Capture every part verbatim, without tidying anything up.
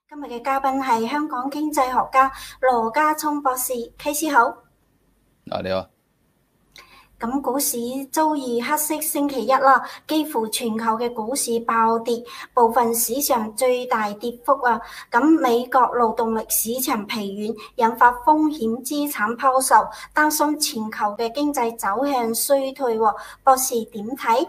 今日嘅嘉賓係香港經濟學家羅家聰博士 ，K C 好。 啊，你好。 咁股市遭遇黑色星期一啦，幾乎全球嘅股市爆跌，部分史上最大跌幅啊！咁美國勞動力市場疲軟，引發風險資產拋售，擔心全球嘅經濟走向衰退。博士點睇？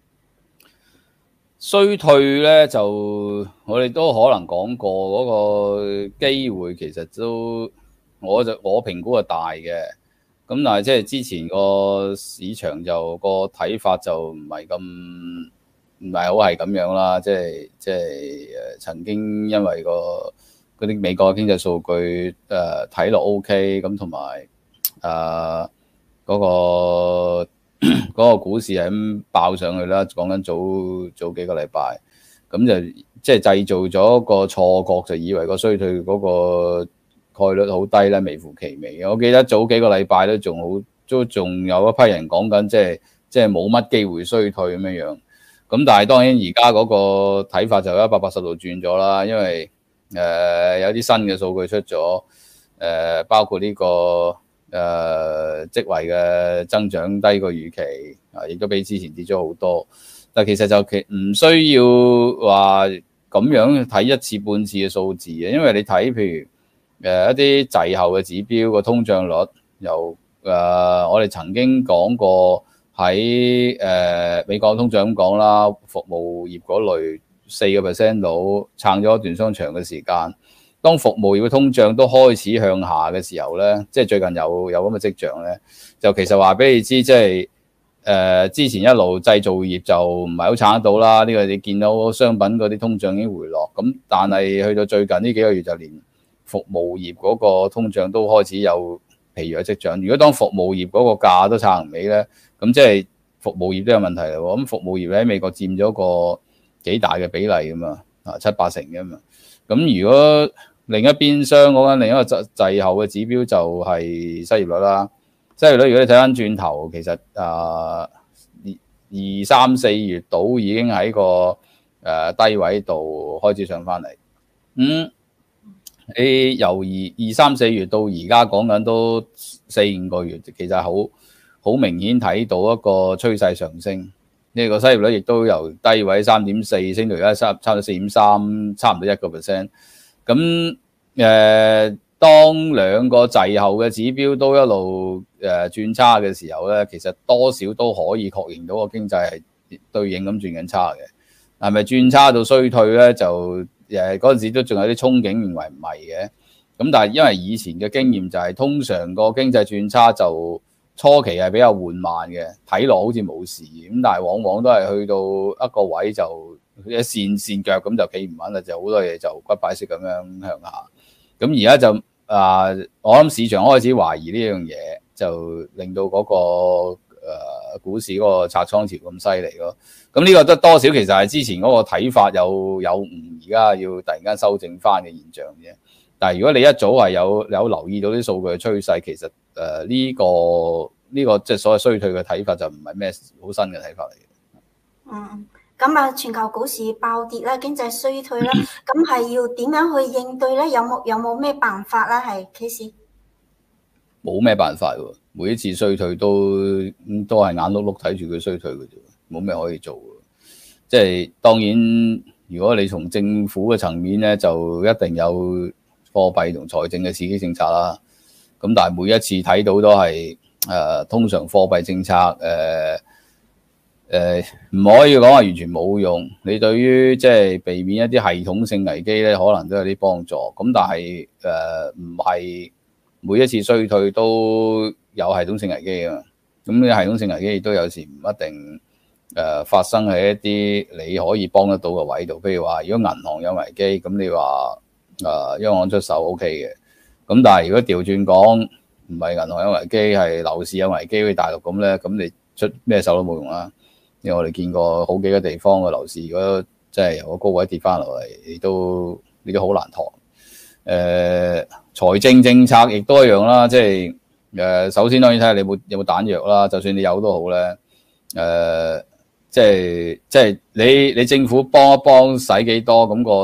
衰退咧就我哋都可能講過嗰個機會，其實都我就我評估係大嘅。咁但係即係之前個市場就個睇法就唔係咁唔係好係咁樣啦。即係即係誒曾經因為個嗰啲美國嘅經濟數據誒睇落 OK， 咁同埋誒嗰個。嗰個股市係咁爆上去啦，講緊早早幾個禮拜，咁就即係製造咗個錯覺，就以為個衰退嗰個概率好低咧，微乎其微。我記得早幾個禮拜都仲好，都仲有一批人講緊，即係即係冇乜機會衰退咁樣樣。咁但係當然而家嗰個睇法就一百八十度轉咗啦，因為誒、呃、有啲新嘅數據出咗，誒、呃、包括呢個。誒、呃、職位嘅增長低過預期，啊，亦都比之前跌咗好多。但其實就其唔需要話咁樣睇一次半次嘅數字嘅，因為你睇譬如誒、呃、一啲滯後嘅指標個通脹率，由誒、呃、我哋曾經講過喺誒、呃、美國通脹咁講啦，服務業嗰類四個 percent 度撐咗一段相當長嘅時間。當服務業嘅通脹都開始向下嘅時候咧，即係最近有有咁嘅跡象咧，就其實話俾你知，即係誒、呃、之前一路製造業就唔係好撐得到啦。呢、這個你見到商品嗰啲通脹已經回落，咁但係去到最近呢幾個月就連服務業嗰個通脹都開始有疲弱嘅跡象。如果當服務業嗰個價都撐唔起咧，咁即係服務業都有問題啦。咁服務業喺美國佔咗個幾大嘅比例㗎嘛，啊七八成㗎嘛。咁如果另一邊廂講緊另一個滯滯後嘅指標就係失業率啦。失業率如果你睇翻轉頭，其實啊二三四月度已經喺個誒、呃、低位度開始上翻嚟。咁、嗯、你由二二三四月到而家講緊都四五個月，其實好好明顯睇到一個趨勢上升。呢、這個失業率亦都由低位三點四升到而家差差唔多四點三，差唔多一個 percent。咁誒、呃，當兩個滯後嘅指標都一路誒、呃、轉差嘅時候咧，其實多少都可以確認到個經濟係對應咁轉緊差嘅。係咪轉差到衰退咧？就誒嗰陣時都仲有啲憧憬，認為唔係嘅。咁但係因為以前嘅經驗就係、是、通常個經濟轉差就初期係比較緩慢嘅，睇落好似冇事咁，但係往往都係去到一個位就。一線線腳咁就企唔穩啦，就好多嘢就骨牌式咁樣向下。咁而家就啊、呃，我諗市場開始懷疑呢樣嘢，就令到嗰、那個誒、呃、股市嗰個拆倉潮咁犀利咯。咁呢個得多少其實係之前嗰個睇法有有誤，而家要突然間修正翻嘅現象啫。但係如果你一早係有有留意到啲數據嘅趨勢，其實誒呢、呃這個呢、這個即係所謂衰退嘅睇法就唔係咩好新嘅睇法嚟嘅。 嗯。咁啊，全球股市爆跌啦，經濟衰退啦，咁係要點樣去應對咧？有冇有冇咩辦法咧？係其實冇咩辦法喎，每一次衰退都都係眼碌碌睇住佢衰退嘅啫，冇咩可以做。即係當然，如果你從政府嘅層面咧，就一定有貨幣同財政嘅刺激政策啦。咁但係每一次睇到都係誒、呃，通常貨幣政策誒。呃誒唔、呃、可以講話完全冇用，你對於即係避免一啲系統性危機咧，可能都有啲幫助。咁但係誒唔係每一次衰退都有系統性危機啊。咁呢系統性危機亦都有時唔一定誒、呃、發生喺一啲你可以幫得到嘅位度。譬如話，如果銀行有危機，咁你話誒央行出手 O K 嘅。咁但係如果調轉講，唔係銀行有危機，係樓市有危機，好似大陸咁咧，咁你出咩手都冇用啦。因為我哋見過好幾個地方嘅樓市，如果即係由個高位跌翻落嚟，你都你都好難托。誒、呃，財政政策亦都一樣啦，即係誒、呃，首先當然睇下你有冇有冇彈藥啦。就算你有都好咧，誒、呃，即係即係你你政府幫一幫使幾多，咁、那個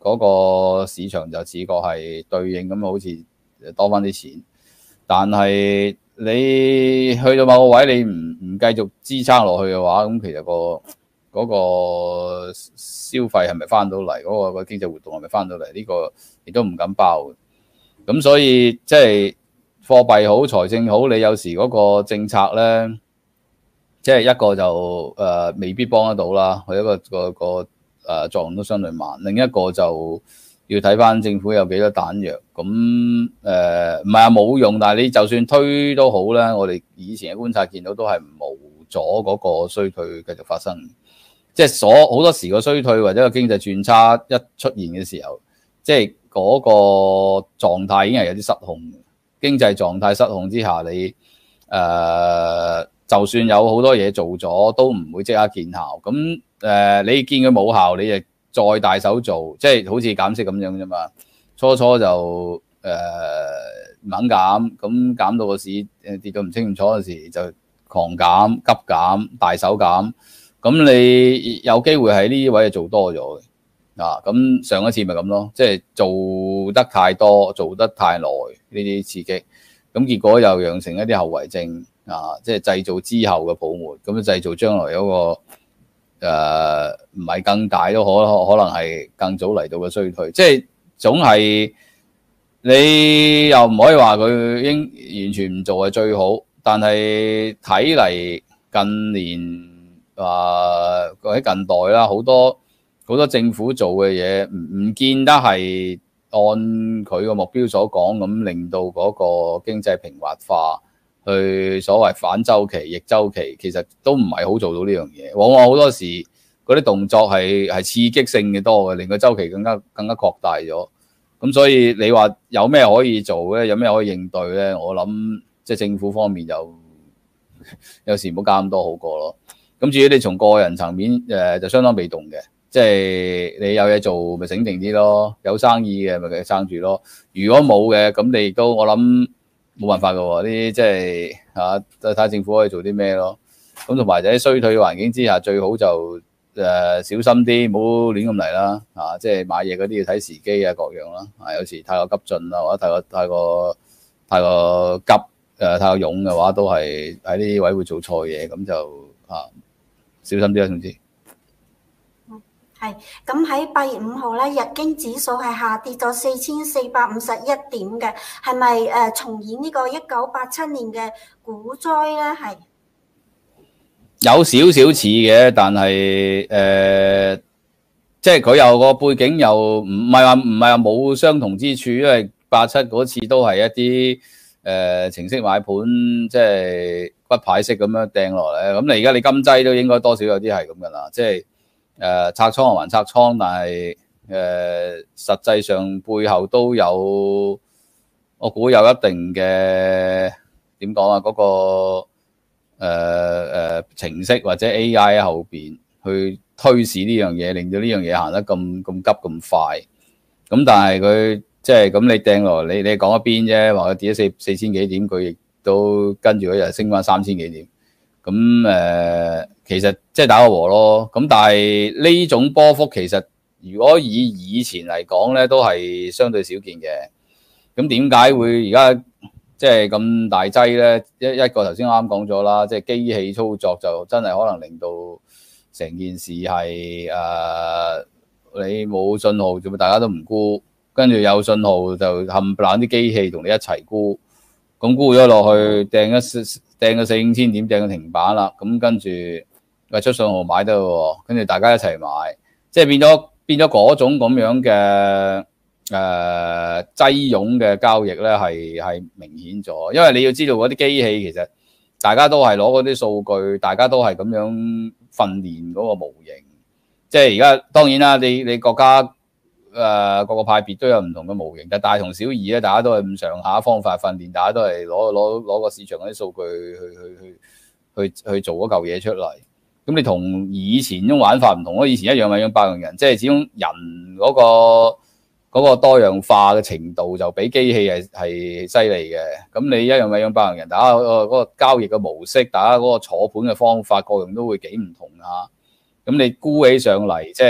嗰個市場就似個係對應咁，好似多翻啲錢。但係你去到某個位，你唔唔繼續支撐落去嘅話，咁其實個嗰個消費係咪翻到嚟？嗰個個經濟活動係咪翻到嚟？呢個亦都唔敢包。咁所以即係貨幣好、財政好，你有時嗰個政策咧，即係一個就誒、呃、未必幫得到啦，佢一個個個誒、呃、作用都相對慢。另一個就要睇翻政府有幾多彈藥。咁誒唔係話冇用，但係你就算推都好咧，我哋以前嘅觀察見到都係無阻嗰個衰退繼續發生。即係所好多時個衰退或者個經濟轉差一出現嘅時候，即係嗰個狀態已經係有啲失控。經濟狀態失控之下，你誒、呃、就算有好多嘢做咗，都唔會即刻見效。咁誒、呃，你見佢冇效，你就再大手做，即係好似減息咁樣啫嘛。初初就誒唔、呃、肯減，咁減到個市誒跌到唔清唔楚嘅時，就狂減、急減、大手減。咁你有機會喺呢啲位做多咗嘅。啊，咁上一次咪咁咯，即係做得太多，做得太耐呢啲刺激，咁結果又釀成一啲後遺症啊，即係製造之後嘅泡沫，咁製造將來有個誒唔係更大都可可能係更早嚟到嘅衰退，即係總係你又唔可以話佢應完全唔做係最好，但係睇嚟近年話喺近代啦，好多。好多政府做嘅嘢唔唔見得係按佢個目標所講咁，令到嗰個經濟平滑化，去所謂反周期、逆周期，其實都唔係好做到呢樣嘢。往往好多時嗰啲動作係係刺激性嘅多嘅，令個周期更加更加擴大咗。咁所以你話有咩可以做咧？有咩可以應對咧？我諗即係政府方面就有時唔好加咁多好過咯。咁至於你從個人層面誒、呃，就相當被動嘅。即係你有嘢做咪醒定啲咯，有生意嘅咪繼續撐住咯。如果冇嘅，咁你亦都我諗冇辦法噶喎。呢啲即係嚇睇下政府可以做啲咩咯。咁同埋就喺衰退嘅環境之下，最好就誒、呃、小心啲，唔好亂咁嚟啦。啊，即係買嘢嗰啲要睇時機啊，各樣啦。啊，有時太過急進啦，或者太過太過太過急誒、呃、太過勇嘅話，都係喺呢啲位會做錯嘢，咁就啊小心啲啦，總之。 係咁喺八月五號咧，日經指數係下跌咗四千四百五十一點嘅，係咪誒重演呢個一九八七年嘅股災咧？係有少少似嘅，但係誒、呃，即係佢有個背景又唔唔係話唔係話冇相同之處，因為八七嗰次都係一啲誒、呃、程式買盤，即係骨牌式咁樣掟落嚟。咁你而家你金雞都應該多少有啲係咁噶啦，即係。誒、呃、拆倉還拆倉，但係誒、呃、實際上背後都有，我估有一定嘅點講啊，嗰、那個誒、呃呃、程式或者 A I 喺後邊去推市呢樣嘢，令到呢樣嘢行得咁咁急咁快。咁但係佢即係咁你掟落嚟，你你講一邊啫，話佢跌咗四四千幾點，佢亦都跟住嗰日升翻三千幾點。咁誒、呃，其實即係打個和咯。咁但係呢種波幅其實，如果以以前嚟講咧，都係相對少見嘅。咁點解會而家即係咁大劑咧？一一個頭先啱啱講咗啦，即係機器操作就真係可能令到成件事係誒、呃，你冇信號，就大家都唔沽，跟住有信號就冚唪唥啲機器同你一齊沽，咁沽咗落去掟一掟個四五千點，掟個停板啦，咁跟住喂出信號買得喎，跟住大家一齊買，即係變咗變咗嗰種咁樣嘅誒擠擁嘅交易咧，係係明顯咗，因為你要知道嗰啲機器其實大家都係攞嗰啲數據，大家都係咁樣訓練嗰個模型，即係而家當然啦，你你國家誒、呃、各個派別都有唔同嘅模型，但大同小異咧，大家都係咁上下方法訓練，大家都係攞攞攞個市場嗰啲數據去去去去去做嗰嚿嘢出嚟。咁你同以前種玩法唔同咯，以前一樣咪樣百樣人，即係始終人嗰個嗰個多樣化嘅程度就比機器係係犀利嘅。咁你一樣咪樣百樣人，大家嗰個交易嘅模式，大家嗰個坐盤嘅方法，各樣都會幾唔同嚇。咁你估起上嚟，即係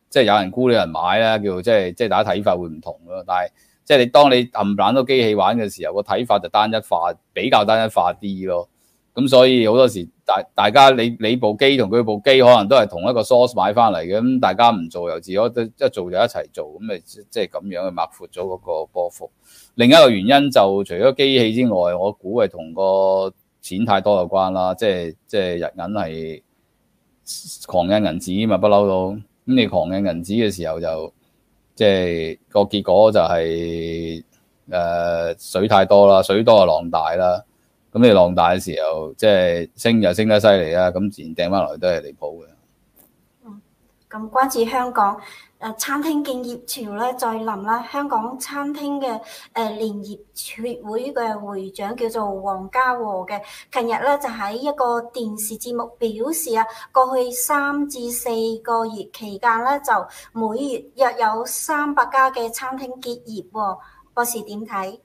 即係有人沽有人買啦，叫即係即係大家睇法會唔同咯。但係即係你當你冚唪唥都機器玩嘅時候，個睇法就單一化，比較單一化啲咯。咁所以好多時大大家你你部機同佢部機可能都係同一個 source 買翻嚟嘅，咁大家唔做又自可一做就一齊做，咁咪即係咁樣去抹闊咗嗰個波幅。另一個原因就除咗機器之外，我估係同個錢太多有關啦，即係即係日銀係狂印銀紙嘛，不嬲都咁你狂印銀紙嘅時候就即係個結果就係、是、誒、呃、水太多啦，水多就浪大啦。咁你浪大嘅時候，即係升就升得犀利啦，咁自然掟翻落去都係離譜嘅。 嗯，咁關注香港誒餐廳敬業潮咧再臨啦，香港餐廳嘅誒聯業協會嘅會長叫做黃家和嘅，近日咧就喺一個電視節目表示啊，過去三至四個月期間咧，就每月約有三百家嘅餐廳結業喎，博士點睇？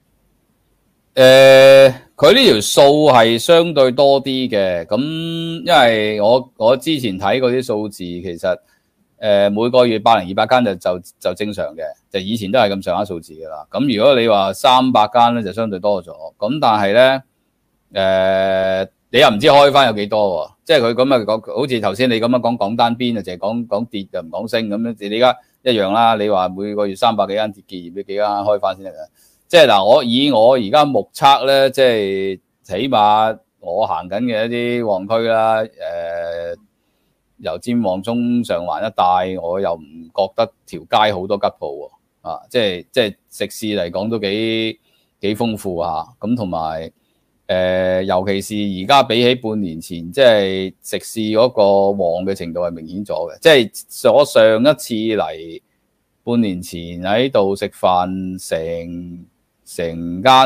誒，佢呢條數係相對多啲嘅，咁因為我我之前睇嗰啲數字，其實誒、呃、每個月百零二百間就就就正常嘅，就以前都係咁上下數字噶啦。咁如果你話三百間咧，就相對多咗。咁但係咧，誒、呃、你又唔知開翻有幾多喎？即係佢咁啊講，好似頭先你咁樣講港單邊啊，淨係講講跌就唔講升咁樣。你而家一樣啦，你話每個月三百幾間結業，你幾間開翻先得㗎？即係嗱，我以我而家目測咧，即係起碼我行緊嘅一啲旺區啦，誒、呃，由尖旺中上環一帶，我又唔覺得條街好多吉鋪喎，啊，即係即係食肆嚟講都幾幾豐富嚇，咁同埋誒，尤其是而家比起半年前，即係食肆嗰個旺嘅程度係明顯咗嘅，即係我上一次嚟半年前喺度食飯成。成間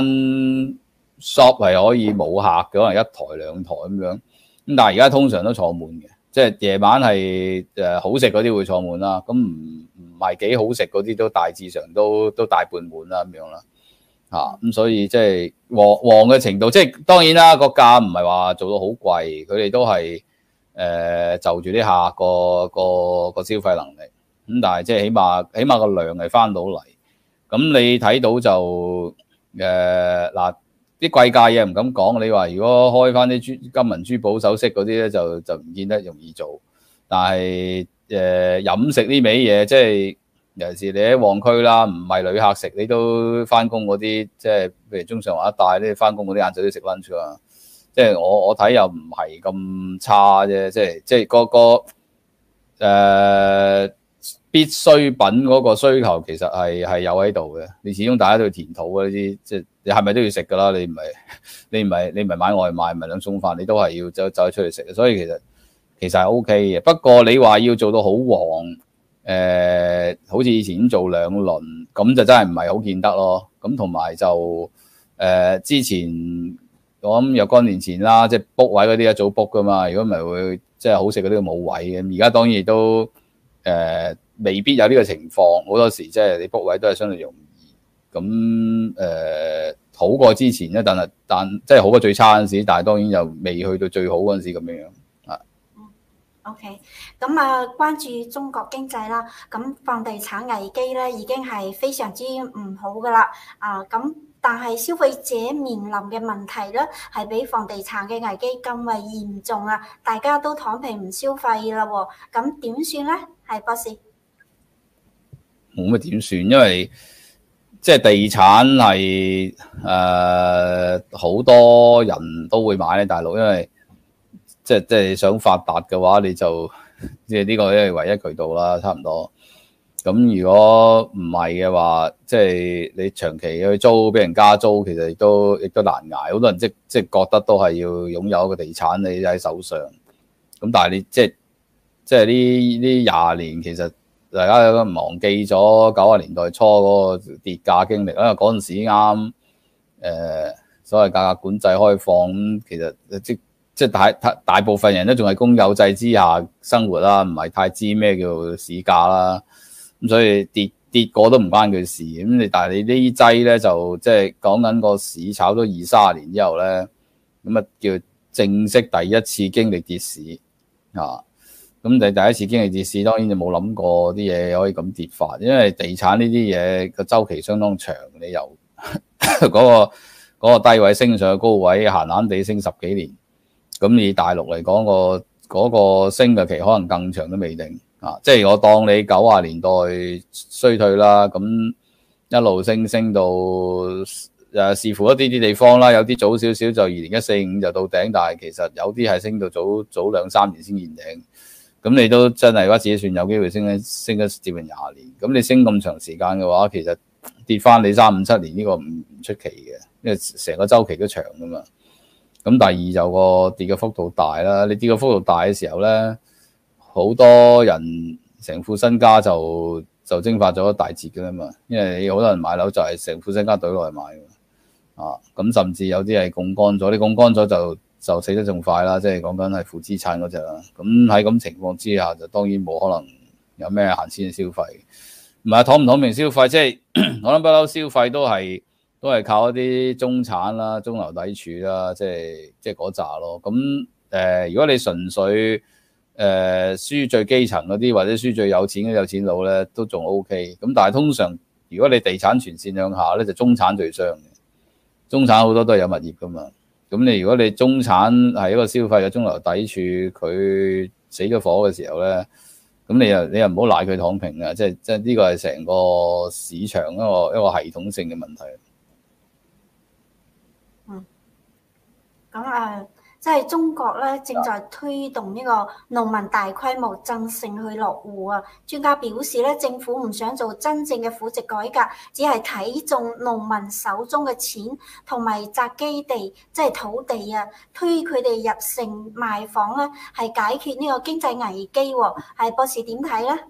shop 係可以冇客嘅，可能一台兩台咁樣。咁但係而家通常都坐滿嘅，即係夜晚係誒好食嗰啲會坐滿啦。咁唔唔係幾好食嗰啲都大致上都都大半滿啦咁樣啦。嚇、啊、咁所以即係旺旺嘅程度，即係當然啦，個價唔係話做到好貴，佢哋都係誒、呃、就住啲客個個個消費能力。咁但係即係起碼起碼個量係翻到嚟。咁你睇到就誒嗱啲貴價嘢唔敢講，你話如果開翻啲金銀珠寶首飾嗰啲咧，就就唔見得容易做。但係誒、呃、飲食呢味嘢，即係尤其是你喺旺區啦，唔係旅客食，你都翻工嗰啲，即係譬如中上環一帶咧，翻工嗰啲晏晝都食 lunch 啊。即係我我睇又唔係咁差啫，即係即係個個誒。呃必需品嗰個需求其實係係有喺度嘅，你始終大家都要填肚嘅呢啲，即係你係咪都要食㗎啦？你唔係你唔係你唔係買外賣，唔係兩餸飯，你都係要走走出去食。所以其實其實係 O K 嘅。不過你話要做到好旺，誒、呃，好似以前做兩輪，咁就真係唔係好見得咯。咁同埋就誒、呃、之前我諗若干年前啦，即係 book 位嗰啲一早 book 㗎嘛。如果唔係會即係好食嗰啲冇位嘅。而家當然都誒。呃未必有呢個情況，好多時即係你 book 位都係相對容易，咁誒、呃、好過之前咧，但係但即係好過最差嗰陣時，但係當然又未去到最好嗰陣時咁樣樣啊。 嗯 ，OK，咁啊，關注中國經濟啦，咁房地產危機咧已經係非常之唔好噶啦，啊咁。但係消費者面臨嘅問題咧，係比房地產嘅危機更為嚴重啊！大家都躺平唔消費啦喎，咁點算咧？係博士。 冇乜點算，因為即係地產係誒好多人都會買咧，大陸，因為即係即係想發達嘅話，你就即係呢個係唯一渠道啦，差唔多。咁如果唔係嘅話，即係你長期去租，俾人加租，其實亦都亦都難捱。好多人即即係覺得都係要擁有一個地產你喺手上。咁但係你即係即係呢呢廿年，其實大家都忘記咗九十年代初嗰個跌價經歷，因為嗰陣時啱誒所謂價格管制開放，咁其實即即係大大大部分人都仲係公有制之下生活啦，唔係太知咩叫市價啦。咁所以跌跌過都唔關佢事，咁你但係你呢劑咧就即係講緊個市炒咗二三十年之後咧，咁啊叫正式第一次經歷跌市啊！ 咁你第一次經歷跌市，當然就冇諗過啲嘢可以咁跌法，因為地產呢啲嘢個週期相當長，你由嗰、嗰個嗰個低位升上去高位，閒閒地升十幾年。咁以大陸嚟講，個嗰個升嘅期可能更長都未定啊！即係我當你九十年代衰退啦，咁一路升升到誒視乎一啲啲地方啦，有啲早少少就二零一四五就到頂，但係其實有啲係升到早早兩三年先見頂。咁你都真係話自己算有機會升升咗接近廿年。咁你升咁長時間嘅話，其實跌翻你三五七年呢個唔唔出奇嘅，因為成個週期都長噶嘛。咁第二就個跌嘅幅度大啦，你跌嘅幅度大嘅時候咧，好多人成副身家就就蒸發咗大截嘅啦嘛，因為你好多人買樓就係成副身家懟落去買嘅，啊，咁甚至有啲係槓桿咗，你槓桿咗就就死得仲快啦，即係講緊係負資產嗰隻啦。咁喺咁情況之下，就當然冇可能有咩閒錢消費，唔係妥唔妥明消費，即係我諗不嬲消費都係。都係靠一啲中產啦、中流砥柱啦，即係即係嗰扎咯。咁誒、呃，如果你純粹誒、呃、輸最基層嗰啲，或者輸最有錢嘅有錢佬咧，都仲 O K。咁但係通常如果你地產全線向下咧，就中產最傷嘅。中產好多都係有物業噶嘛。咁你如果你中產係一個消費嘅中流砥柱，佢死咗火嘅時候咧，咁你又你又唔好賴佢躺平啊！即係即係呢個係成個市場一個一個系統性嘅問題。 咁誒，即係中國咧正在推動呢個農民大規模增城去落戶啊！專家表示咧，政府唔想做真正嘅戶籍改革，只係睇中農民手中嘅錢同埋宅基地，即係土地啊，推佢哋入城賣房咧，係解決呢個經濟危機喎。係博士點睇咧？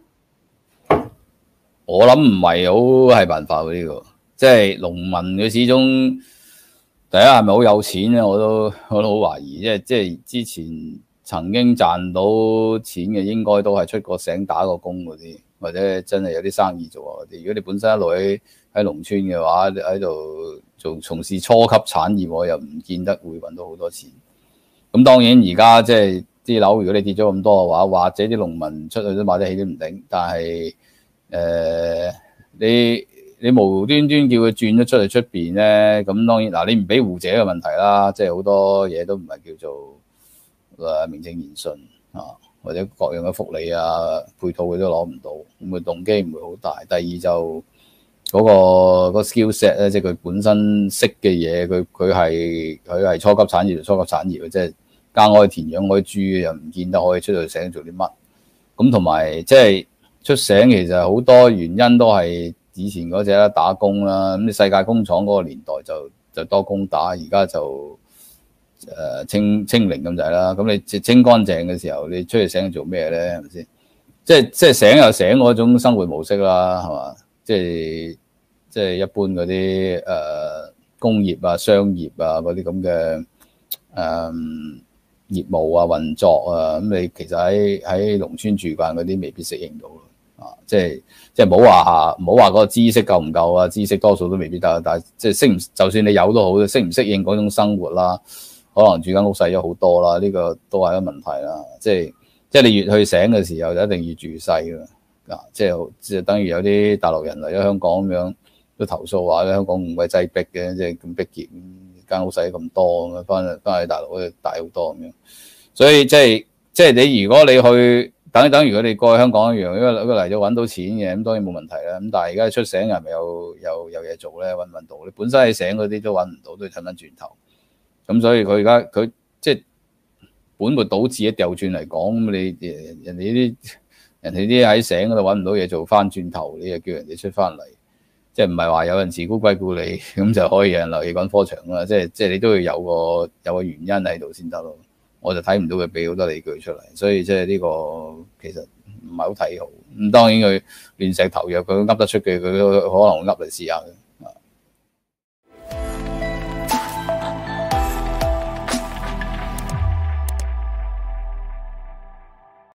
我諗唔係好係辦法喎，呢個即係農民佢始終。第一係咪好有錢咧？我都我都好懷疑，即係即係之前曾經賺到錢嘅，應該都係出過省打過工嗰啲，或者真係有啲生意做嗰啲。如果你本身一路喺喺農村嘅話，喺度做從事初級產業，我又唔見得會揾到好多錢。咁當然而家即係啲樓，如果你跌咗咁多嘅話，或者啲農民出去都買得起都唔定。但係誒、呃、你。你無端端叫佢轉咗出嚟出邊咧，咁當然嗱，你唔俾戶籍嘅問題啦，即係好多嘢都唔係叫做誒名正言順啊，或者各樣嘅福利啊配套佢都攞唔到，咁佢動機唔會好大。第二就嗰、嗰個、嗰個 skill set 咧，即係佢本身識嘅嘢，佢佢係佢係初級產業，初級產業即係耕開田養開豬，又唔見得可以出到省做啲乜。咁同埋即係出省其實好多原因都係。以前嗰隻啦，打工啦，咁你世界工廠嗰個年代就就多工打，而家就誒、呃、清清零咁滯啦。咁你清乾淨嘅時候，你出去醒做咩咧？係咪先？即係即係醒又醒嗰種生活模式啦，係嘛？即係即係一般嗰啲誒工業啊、商業啊嗰啲咁嘅誒業務啊、運作啊，咁你其實喺喺農村住慣嗰啲未必適應到。啊，即係即係唔好話吓，唔好話嗰個知識夠唔夠啊？知識多數都未必得，但係即係適唔，就算你有都好，適唔適應嗰種生活啦？可能住間屋細咗好多啦，呢個都係一個問題啦。即係即係你越去醒嘅時候，就一定越住細噶。啊，即係即係等於有啲大陸人嚟咗香港咁樣，都投訴話咧香港咁鬼擠迫嘅，即係咁逼傑，間屋細咁多咁樣，翻翻去大陸嗰度大好多咁樣。所以即係即係你如果你去。等等，如果你過去香港一樣，因為佢嚟咗揾到錢嘅，咁當然冇問題啦。咁但係而家出省係咪有有有嘢做咧？揾唔揾到？你本身喺省嗰啲都揾唔到，都要睇翻轉頭。咁所以佢而家佢即係本末倒置一調轉嚟講，咁你人哋啲人哋啲喺省嗰度揾唔到嘢做，翻轉頭你又叫人哋出翻嚟，即係唔係話有人自古歸故里咁就可以有人留氣滾火場啦？即係即係你都要有個有個原因喺度先得咯。我就睇唔到佢俾好多理據出嚟，所以即係呢個其實唔係好睇好。咁當然佢亂石投藥，佢噏得出嘅，佢都可能噏嚟試下嘅。